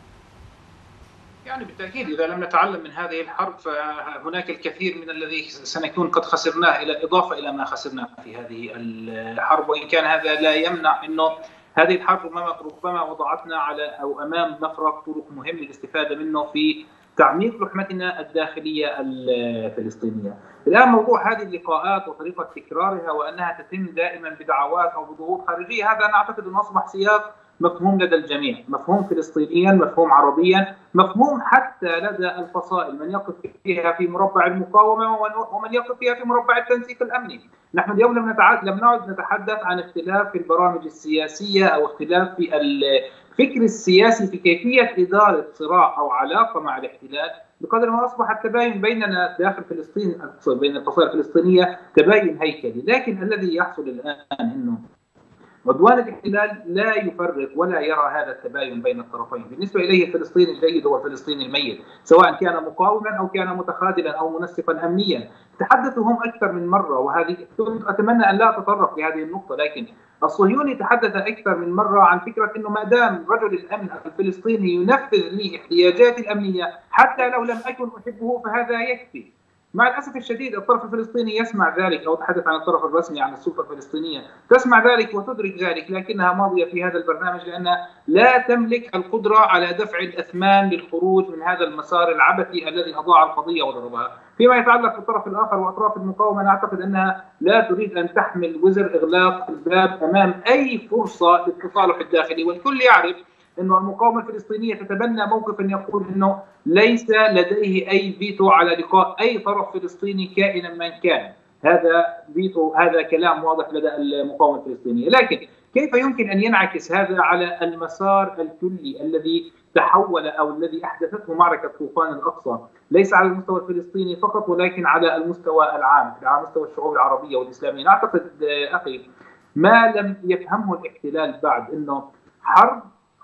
يعني بالتأكيد إذا لم نتعلم من هذه الحرب فهناك الكثير من الذي سنكون قد خسرناه، إضافة إلى ما خسرناه في هذه الحرب. وإن كان هذا لا يمنع أنه هذه الحرب ربما وضعتنا على أو أمام مفرق طرق مهم للاستفادة منه في تعميق لحمتنا الداخلية الفلسطينية. الآن موضوع هذه اللقاءات وطريقة تكرارها وأنها تتم دائما بدعوات أو بضغوط خارجية، هذا أنا أعتقد أنه أصبح سياق مفهوم لدى الجميع، مفهوم فلسطينيا، مفهوم عربيا، مفهوم حتى لدى الفصائل، من يقف فيها في مربع المقاومة ومن يقف فيها في مربع التنسيق الأمني. نحن اليوم لم نعد نتحدث عن اختلاف في البرامج السياسية أو اختلاف في الفكر السياسي في كيفية إدارة صراع أو علاقة مع الاحتلال، بقدر ما أصبح التباين بيننا داخل فلسطين بين الفصائل الفلسطينية تباين هيكلي. لكن الذي يحصل الآن أنه عدوان الاحتلال لا يفرق ولا يرى هذا التباين بين الطرفين. بالنسبة إليه الفلسطيني الجيد هو الفلسطيني الميت، سواء كان مقاوما أو كان متخاذلا أو منسقا أمنيا. تحدثوا هم أكثر من مرة، وهذه كنت أتمنى أن لا أتطرق لهذه النقطة، لكن الصهيوني تحدث أكثر من مرة عن فكرة أنه ما دام رجل الأمن الفلسطيني ينفذ لي احتياجاتي الأمنية حتى لو لم أكن أحبه فهذا يكفي. مع الأسف الشديد الطرف الفلسطيني يسمع ذلك، أو أتحدث عن الطرف الرسمي عن السلطة الفلسطينية، تسمع ذلك وتدرك ذلك، لكنها ماضية في هذا البرنامج لأنها لا تملك القدرة على دفع الأثمان للخروج من هذا المسار العبثي الذي أضاع القضية وضربها. فيما يتعلق بالطرف الآخر وأطراف المقاومة، أنا أعتقد أنها لا تريد أن تحمل وزر إغلاق الباب أمام أي فرصة للتصالح الداخلي، والكل يعرف أنه المقاومة الفلسطينية تتبنى موقفا يقول أنه ليس لديه أي فيتو على لقاء أي طرف فلسطيني كائنا من كان. هذا فيتو، هذا كلام واضح لدى المقاومة الفلسطينية. لكن كيف يمكن أن ينعكس هذا على المسار الكلي الذي تحول أو الذي أحدثته معركة طوفان الأقصى، ليس على المستوى الفلسطيني فقط ولكن على المستوى العام، على مستوى الشعوب العربية والإسلامية؟ أعتقد أخي ما لم يفهمه الاحتلال بعد أنه حرب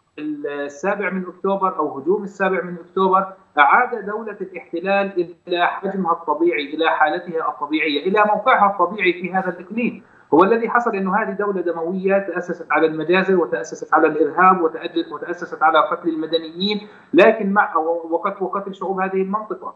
7 من أكتوبر أو هجوم 7 من أكتوبر أعاد دولة الاحتلال إلى حجمها الطبيعي، إلى حالتها الطبيعية، إلى موقعها الطبيعي في هذا الإقليم. هو الذي حصل أنه هذه دولة دموية تأسست على المجازر وتأسست على الإرهاب وتأسست على قتل المدنيين، لكن مع وقتل شعوب هذه المنطقة.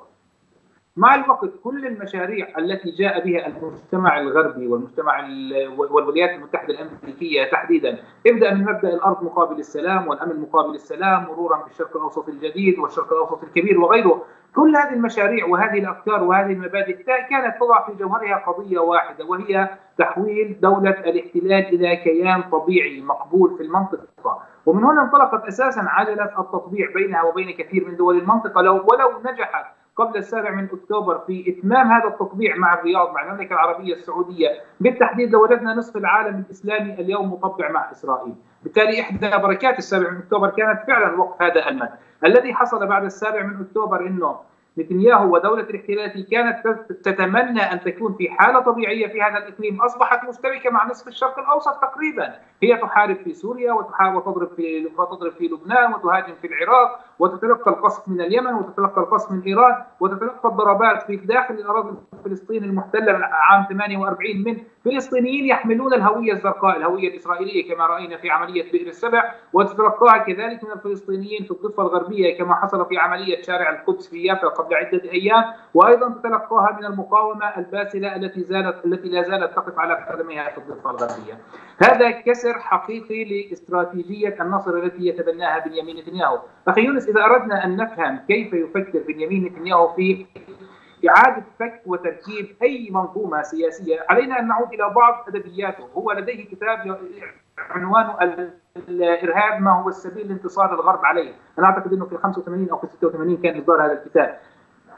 مع الوقت كل المشاريع التي جاء بها المجتمع الغربي والولايات المتحدة الأمريكية تحديدا، ابدأ من مبدأ الأرض مقابل السلام والأمن مقابل السلام، مرورا بالشرق الأوسط الجديد والشرق الأوسط الكبير وغيره، كل هذه المشاريع وهذه الأفكار وهذه المبادئ كانت تضع في جوهرها قضية واحدة، وهي تحويل دولة الاحتلال إلى كيان طبيعي مقبول في المنطقة. ومن هنا انطلقت أساسا عجلة التطبيع بينها وبين كثير من دول المنطقة. ولو نجحت قبل 7 من أكتوبر في إتمام هذا التطبيع مع الرياض، مع المملكة العربية السعودية بالتحديد، لوجدنا نصف العالم الإسلامي اليوم مطبع مع إسرائيل. بالتالي إحدى بركات 7 من أكتوبر كانت فعلا وقف هذا المد. الذي حصل بعد 7 من أكتوبر أنه نتنياهو ودولة الاحتلال التي كانت تتمنى أن تكون في حالة طبيعية في هذا الإقليم أصبحت مشتركة مع نصف الشرق الأوسط تقريبا. هي تحارب في سوريا وتضرب في لبنان وتهاجم في العراق وتتلقى القصف من اليمن وتتلقى القصف من إيران وتتلقى الضربات في داخل الأراضي الفلسطينية المحتلة من عام 48 من فلسطينيين يحملون الهوية الزرقاء، الهوية الإسرائيلية كما رأينا في عملية بئر السبع، وتتلقاها كذلك من الفلسطينيين في الضفة الغربية كما حصل في عملية شارع القدس في يافا قبل عدة أيام، وأيضا تتلقاها من المقاومة الباسلة التي لا زالت تقف على قدميها في الضفة الغربية. هذا كسر حقيقي لاستراتيجية النصر التي يتبناها بنيامين نتنياهو. أخي يونس، إذا أردنا أن نفهم كيف يفكر بنيامين نتنياهو في إعادة فك وتركيب أي منظومة سياسية، علينا أن نعود إلى بعض أدبياته. هو لديه كتاب عنوانه الإرهاب ما هو السبيل لانتصار الغرب عليه. أنا أعتقد أنه في 85 أو في 86 كان إصدار هذا الكتاب.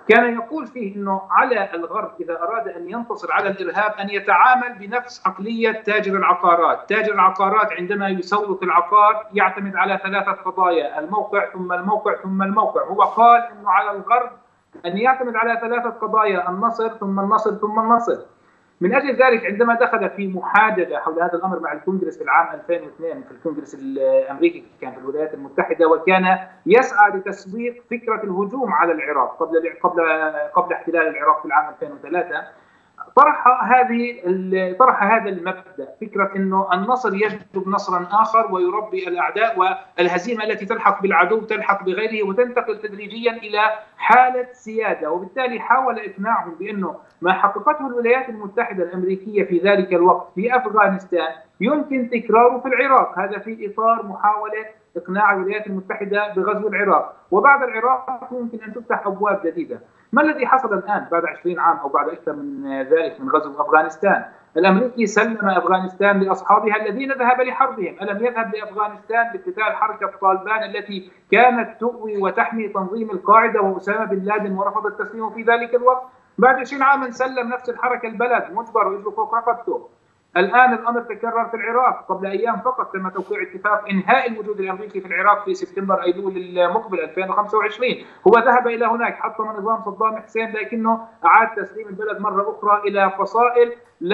كان يقول فيه أنه على الغرب إذا أراد أن ينتصر على الإرهاب أن يتعامل بنفس عقلية تاجر العقارات. تاجر العقارات عندما يسوق العقار يعتمد على 3 قضايا: الموقع ثم الموقع ثم الموقع. هو قال أنه على الغرب أن يعتمد على 3 قضايا: النصر ثم النصر ثم النصر. من أجل ذلك عندما دخل في محادثة حول هذا الأمر مع الكونغرس في العام 2002 في الكونغرس الأمريكي كان في الولايات المتحدة، وكان يسعى لتسويق فكرة الهجوم على العراق قبل احتلال العراق في العام 2003، طرح هذا المبدأ، فكرة أنه النصر يجلب نصرا آخر ويربي الأعداء، والهزيمة التي تلحق بالعدو تلحق بغيره وتنتقل تدريجيا إلى حالة سيادة. وبالتالي حاول إقناعهم بأنه ما حققته الولايات المتحدة الأمريكية في ذلك الوقت في أفغانستان يمكن تكراره في العراق. هذا في إطار محاولة إقناع الولايات المتحدة بغزو العراق، وبعد العراق يمكن أن تفتح أبواب جديدة. ما الذي حصل الآن بعد 20 عام أو بعد أكثر من ذلك من غزو أفغانستان؟ الأمريكي سلم أفغانستان لأصحابها الذين ذهب لحربهم. ألم يذهب لأفغانستان لقتال حركة طالبان التي كانت تؤوي وتحمي تنظيم القاعدة وأسامة بن لادن ورفض التسليم في ذلك الوقت؟ بعد 20 عاما سلم نفس الحركة البلد مجبر ويجري فوق رقبته. الآن الأمر تكرر في العراق. قبل أيام فقط تم توقيع اتفاق إنهاء الوجود الأمريكي في العراق في سبتمبر أيلول المقبل 2025. هو ذهب إلى هناك، حطم نظام صدام حسين، لكنه أعاد تسليم البلد مرة أخرى إلى فصائل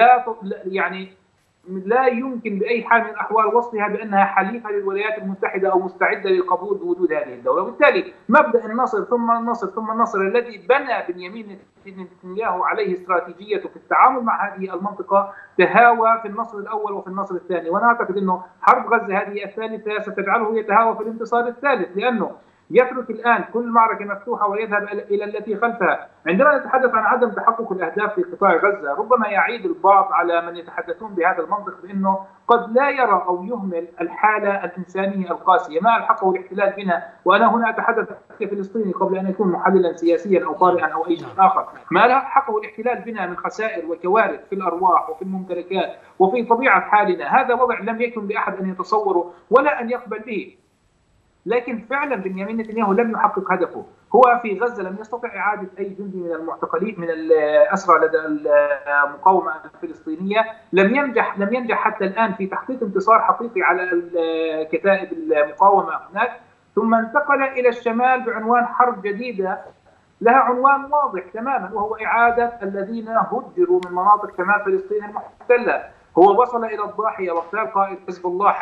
لا يمكن بأي حال من الأحوال وصفها بأنها حليفة للولايات المتحدة أو مستعدة للقبول بوجود هذه الدولة. وبالتالي مبدأ النصر ثم النصر ثم النصر الذي بنى بنيامين نتنياهو عليه استراتيجيته في التعامل مع هذه المنطقة تهاوى في النصر الأول وفي النصر الثاني. وأنا أعتقد أنه حرب غزة هذه الثالثة ستجعله يتهاوى في الانتصار الثالث، لأنه يترك الآن كل معركة مفتوحة ويذهب إلى التي خلفها. عندما نتحدث عن عدم تحقق الأهداف في قطاع غزة، ربما يعيب البعض على من يتحدثون بهذا المنطق بأنه قد لا يرى أو يهمل الحالة الإنسانية القاسية ما ألحقه الاحتلال بنا. وأنا هنا أتحدث كفلسطيني قبل أن يكون محللا سياسيا أو قارئا أو أي شيء آخر. ما ألحقه الاحتلال بنا من خسائر وكوارث في الأرواح وفي الممتلكات وفي طبيعة حالنا، هذا وضع لم يكن لأحد أن يتصوره ولا أن يقبل به. لكن فعلا بنيامين نتنياهو لم يحقق هدفه. هو في غزة لم يستطع إعادة أي جندي من المعتقلين من الأسرى لدى المقاومة الفلسطينية. لم ينجح حتى الآن في تحقيق انتصار حقيقي على كتائب المقاومة هناك. ثم انتقل إلى الشمال بعنوان حرب جديدة لها عنوان واضح تماما، وهو إعادة الذين هجروا من مناطق شمال فلسطين المحتلة. هو وصل إلى الضاحية واغتال قائد حزب الله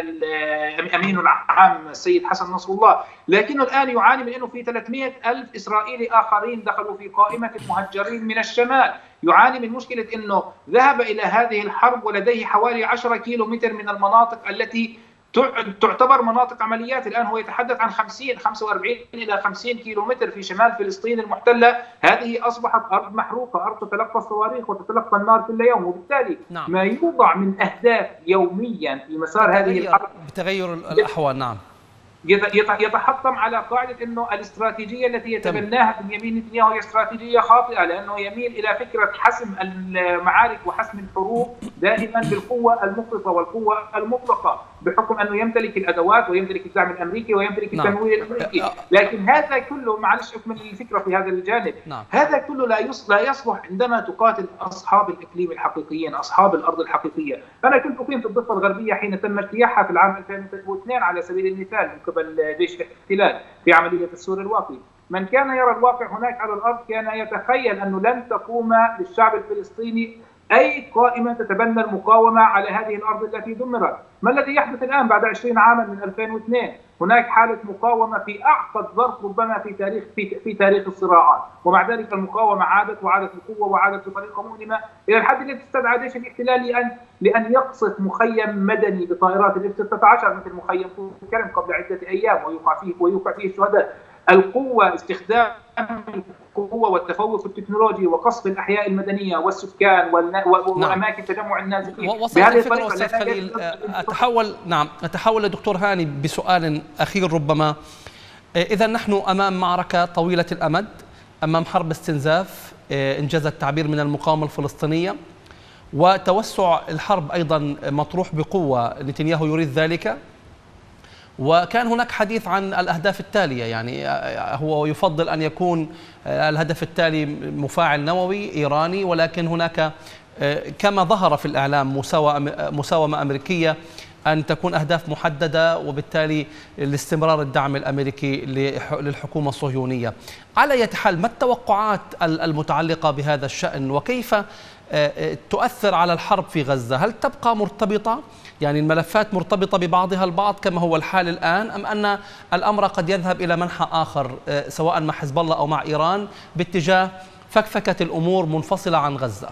أمين العام السيد حسن نصر الله، لكنه الآن يعاني من أنه في 300,000 إسرائيلي آخرين دخلوا في قائمة المهجرين من الشمال. يعاني من مشكلة أنه ذهب إلى هذه الحرب ولديه حوالي 10 كيلومتر من المناطق التي تعتبر مناطق عمليات. الآن هو يتحدث عن 45 إلى 50 كيلومتر في شمال فلسطين المحتلة. هذه أصبحت أرض محروقة، أرض تتلقى الصواريخ وتتلقى النار كل يوم. وبالتالي ما يوضع من أهداف يوميا في مسار هذه الحرب بتغير الأحوال يتحطم على قاعدة أنه الاستراتيجية التي يتبناها بنيامين نتنياهو هي استراتيجية خاطئة، لأنه يميل إلى فكرة حسم المعارك وحسم الحروب دائما بالقوة المفرطة والقوة المطلقة، بحكم أنه يمتلك الأدوات ويمتلك الدعم الأمريكي ويمتلك التمويل الأمريكي. لكن هذا كله، معلش أكمل الفكرة في هذا الجانب، هذا كله لا يصلح عندما تقاتل أصحاب الإقليم الحقيقيين، أصحاب الأرض الحقيقية. أنا كنت أقيم في الضفة الغربية حين تم اجتياحها في العام 2002 على سبيل المثال من قبل جيش الاحتلال في عملية السور الواقي. من كان يرى الواقع هناك على الأرض كان يتخيل أنه لن تقوم للشعب الفلسطيني أي قائمة تتبنى المقاومة على هذه الأرض التي دمرت. ما الذي يحدث الآن بعد 20 عاما من 2002؟ هناك حالة مقاومة في أعقد ظرف ربما في تاريخ الصراعات، ومع ذلك المقاومة عادت بقوة وعادت بطريقة مؤلمة إلى الحد الذي استدعى جيش الاحتلال لأن يقصف مخيم مدني بطائرات الF-16 مثل مخيم طول كرم قبل عدة أيام ويوقع فيه الشهداء. القوة، استخدام القوة والتفوق التكنولوجي وقصف الأحياء المدنية والسكان وأماكن تجمع النازحين. بهذه الطريقة أستاذ خليل أتحول لدكتور هاني بسؤال أخير ربما. إذا نحن أمام معركة طويلة الأمد، أمام حرب استنزاف إنجاز التعبير من المقاومة الفلسطينية، وتوسع الحرب أيضا مطروح بقوة، نتنياهو يريد ذلك، وكان هناك حديث عن الأهداف التالية، يعني هو يفضل أن يكون الهدف التالي مفاعل نووي إيراني، ولكن هناك كما ظهر في الإعلام مساومة أمريكية أن تكون أهداف محددة، وبالتالي لاستمرار الدعم الأمريكي للحكومة الصهيونية. على أي حال، ما التوقعات المتعلقة بهذا الشأن، وكيف تؤثر على الحرب في غزة؟ هل تبقى مرتبطة، يعني الملفات مرتبطة ببعضها البعض كما هو الحال الآن، أم أن الأمر قد يذهب إلى منحى آخر سواء مع حزب الله أو مع إيران باتجاه فكفكة الأمور منفصلة عن غزة؟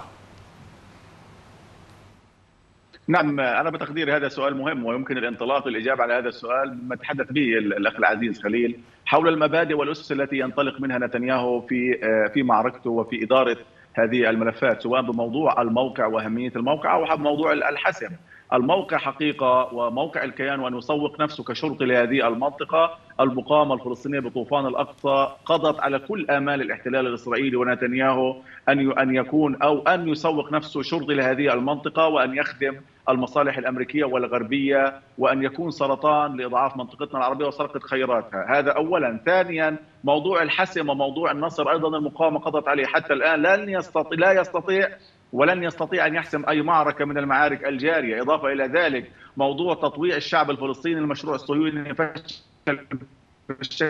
نعم، أنا بتقديري هذا سؤال مهم، ويمكن الانطلاق للإجابة على هذا السؤال مما تحدث به الأخ العزيز خليل حول المبادئ والأسس التي ينطلق منها نتنياهو في معركته وفي إدارة هذه الملفات، سواء بموضوع الموقع وأهمية الموقع أو بموضوع الحسم. الموقع حقيقة وموقع الكيان، وأن يسوق نفسه كشرطي لهذه المنطقة. المقاومة الفلسطينية بطوفان الأقصى قضت على كل آمال الاحتلال الإسرائيلي ونتنياهو أن يكون أو أن يسوق نفسه شرطي لهذه المنطقة، وأن يخدم المصالح الأمريكية والغربية، وأن يكون سرطان لإضعاف منطقتنا العربية وسرقة خيراتها. هذا أولا. ثانيا، موضوع الحسم وموضوع النصر أيضا المقاومة قضت عليه. حتى الآن لا يستطيع ولن يستطيع أن يحسم أي معركة من المعارك الجارية. إضافة إلى ذلك، موضوع تطويع الشعب الفلسطيني، المشروع الصهيوني فشل بشكل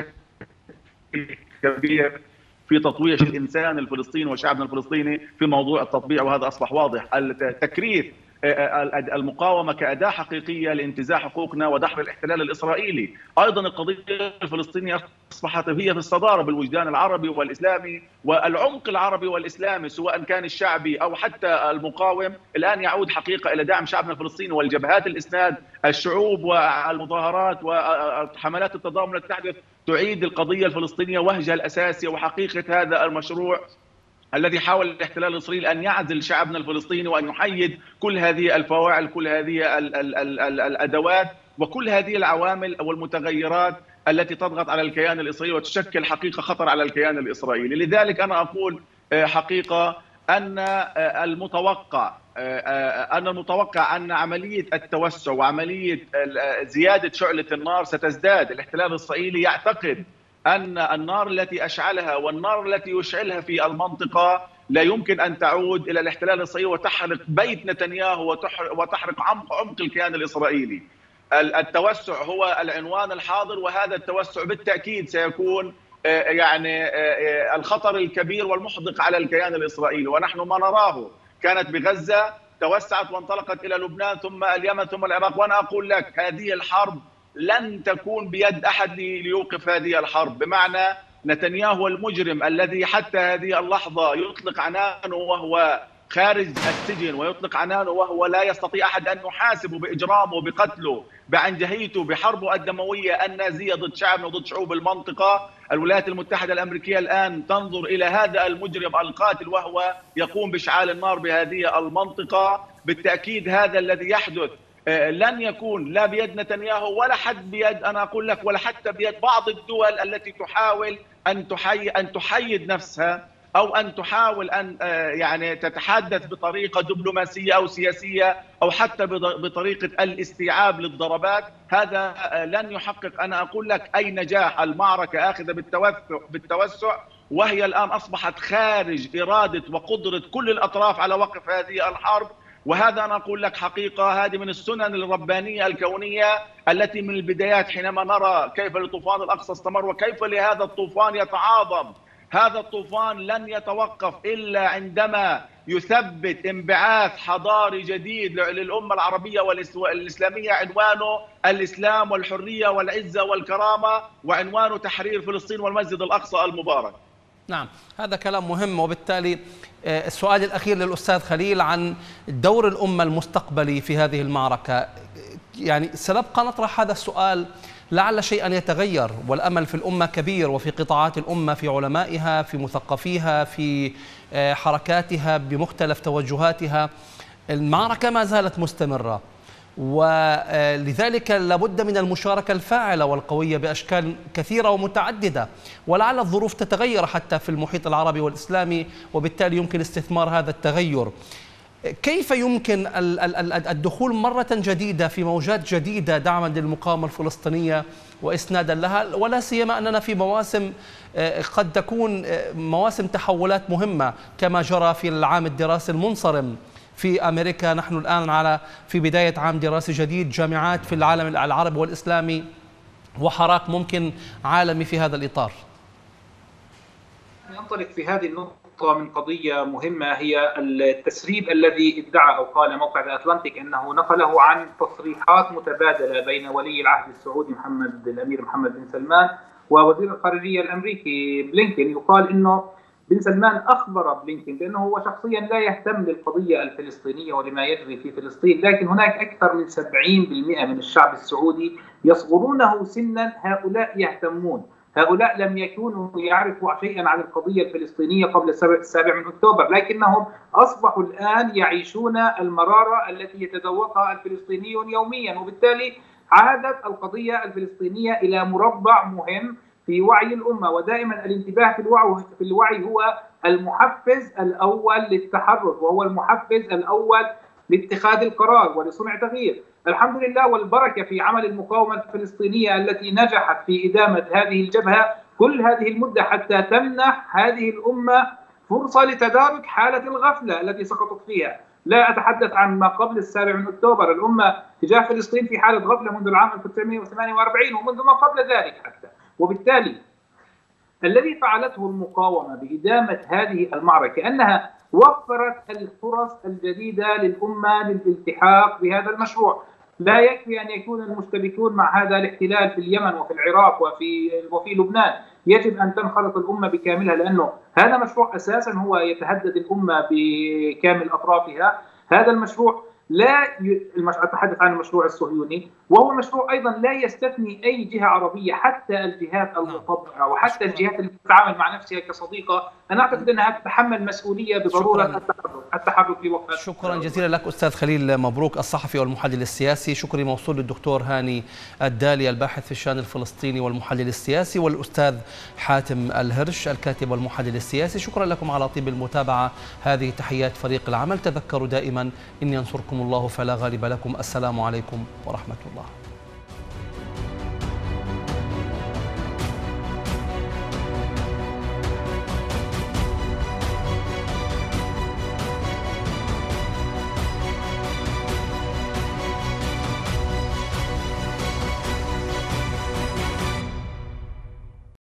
كبير في تطويع الإنسان الفلسطيني وشعبنا الفلسطيني في موضوع التطبيع، وهذا أصبح واضح. تكريس المقاومة كأداة حقيقية لانتزاع حقوقنا ودحر الاحتلال الإسرائيلي. أيضا القضية الفلسطينية أصبحت هي في الصدارة بالوجدان العربي والإسلامي والعمق العربي والإسلامي، سواء كان الشعبي أو حتى المقاوم. الآن يعود حقيقة إلى دعم شعبنا الفلسطيني والجبهات الإسناد، الشعوب والمظاهرات وحملات التضامن التي تحدث تعيد القضية الفلسطينية وهجها الأساسي وحقيقة هذا المشروع الذي حاول الاحتلال الإسرائيلي أن يعزل شعبنا الفلسطيني وأن يحيد كل هذه الفواعل، كل هذه الأدوات وكل هذه العوامل والمتغيرات التي تضغط على الكيان الإسرائيلي وتشكل حقيقة خطر على الكيان الإسرائيلي. لذلك أنا أقول حقيقة أن المتوقع أن عملية التوسع وعملية زيادة شعلة النار ستزداد. الاحتلال الإسرائيلي يعتقد أن النار التي أشعلها والنار التي يشعلها في المنطقة لا يمكن أن تعود إلى الاحتلال الإسرائيلي وتحرق بيت نتنياهو وتحرق عمق الكيان الإسرائيلي. التوسع هو العنوان الحاضر، وهذا التوسع بالتأكيد سيكون يعني الخطر الكبير والمحدق على الكيان الإسرائيلي. ونحن ما نراه كانت بغزة، توسعت وانطلقت إلى لبنان ثم اليمن ثم العراق. وأنا أقول لك هذه الحرب لن تكون بيد أحد ليوقف هذه الحرب، بمعنى نتنياهو المجرم الذي حتى هذه اللحظة يطلق عنانه وهو خارج السجن، ويطلق عنانه وهو لا يستطيع أحد أن يحاسبه بإجرامه بقتله بعنجهيته بحربه الدموية النازية ضد شعبنا وضد شعوب المنطقة. الولايات المتحدة الأمريكية الآن تنظر إلى هذا المجرم القاتل وهو يقوم بإشعال النار بهذه المنطقة. بالتأكيد هذا الذي يحدث لن يكون لا بيد نتنياهو ولا حد بيد، أنا أقول لك، ولا حتى بيد بعض الدول التي تحاول أن تحيد نفسها أو أن تحاول أن يعني تتحدث بطريقة دبلوماسية أو سياسية أو حتى بطريقة الاستيعاب للضربات. هذا لن يحقق، أنا أقول لك، أي نجاح. المعركة آخذة بالتوسع، وهي الآن أصبحت خارج إرادة وقدرة كل الأطراف على وقف هذه الحرب. وهذا أنا أقول لك حقيقة هذه من السنن الربانية الكونية التي من البدايات حينما نرى كيف لطوفان الأقصى استمر وكيف لهذا الطوفان يتعاظم. هذا الطوفان لن يتوقف إلا عندما يثبت انبعاث حضاري جديد للأمة العربية والإسلامية، عنوانه الإسلام والحرية والعزة والكرامة، وعنوانه تحرير فلسطين والمسجد الأقصى المبارك. نعم، هذا كلام مهم. وبالتالي السؤال الأخير للأستاذ خليل عن دور الأمة المستقبلي في هذه المعركة. يعني سنبقى نطرح هذا السؤال لعل شيئا يتغير، والأمل في الأمة كبير، وفي قطاعات الأمة، في علمائها، في مثقفيها، في حركاتها بمختلف توجهاتها. المعركة ما زالت مستمرة، ولذلك لابد من المشاركة الفاعلة والقوية بأشكال كثيرة ومتعددة، ولعل الظروف تتغير حتى في المحيط العربي والإسلامي، وبالتالي يمكن استثمار هذا التغير. كيف يمكن الدخول مرة جديدة في موجات جديدة دعما للمقاومة الفلسطينية وإسنادا لها، ولا سيما أننا في مواسم قد تكون مواسم تحولات مهمة كما جرى في العام الدراسي المنصرم في أمريكا. نحن الآن في بداية عام دراسي جديد، جامعات في العالم العربي والإسلامي، وحراك ممكن عالمي في هذا الإطار. ننطلق في هذه النقطة من قضية مهمة، هي التسريب الذي ادعى أو قال موقع ذا أتلانتيك أنه نقله عن تصريحات متبادلة بين ولي العهد السعودي الأمير محمد بن سلمان ووزير الخارجية الأمريكي بلينكن. يقال أنه بن سلمان أخبر بلينكن بأنه هو شخصيا لا يهتم للقضية الفلسطينية ولما يجري في فلسطين، لكن هناك أكثر من 70% من الشعب السعودي يصغرونه سنا، هؤلاء يهتمون، هؤلاء لم يكونوا يعرفوا شيئا عن القضية الفلسطينية قبل 7 أكتوبر، لكنهم أصبحوا الآن يعيشون المرارة التي يتذوقها الفلسطينيون يوميا، وبالتالي عادت القضية الفلسطينية إلى مربع مهم في وعي الأمة. ودائما الانتباه في الوعي هو المحفز الأول للتحرك، وهو المحفز الأول لاتخاذ القرار ولصنع تغيير. الحمد لله والبركة في عمل المقاومة الفلسطينية التي نجحت في إدامة هذه الجبهة كل هذه المدة حتى تمنح هذه الأمة فرصة لتدارك حالة الغفلة التي سقطت فيها. لا أتحدث عن ما قبل 7 أكتوبر، الأمة تجاه فلسطين في حالة غفلة منذ العام 1948 ومنذ ما قبل ذلك حتى. وبالتالي الذي فعلته المقاومة بإدامة هذه المعركة أنها وفرت الفرص الجديدة للأمة للالتحاق بهذا المشروع. لا يكفي أن يكون المشتبكون مع هذا الاحتلال في اليمن وفي العراق وفي لبنان، يجب أن تنخرط الأمة بكاملها، لأنه هذا مشروع أساسا هو يتهدد الأمة بكامل أطرافها. هذا المشروع أتحدث عن المشروع الصهيوني، وهو مشروع أيضا لا يستثني أي جهة عربية، حتى الجهات المطبعة وحتى الجهات التي تتعامل مع نفسها كصديقة. أنا أعتقد أنها تتحمل مسؤولية بضرورة التحرك لوقف. شكرا جزيلا لك أستاذ خليل مبروك الصحفي والمحلل السياسي. شكري موصول للدكتور هاني الدالي الباحث في الشأن الفلسطيني والمحلل السياسي، والأستاذ حاتم الهرش الكاتب والمحلل السياسي. شكرا لكم على طيب المتابعة. هذه تحيات فريق العمل. تذكروا دائما إن ينصركم الله فلا غالب لكم. السلام عليكم ورحمة الله.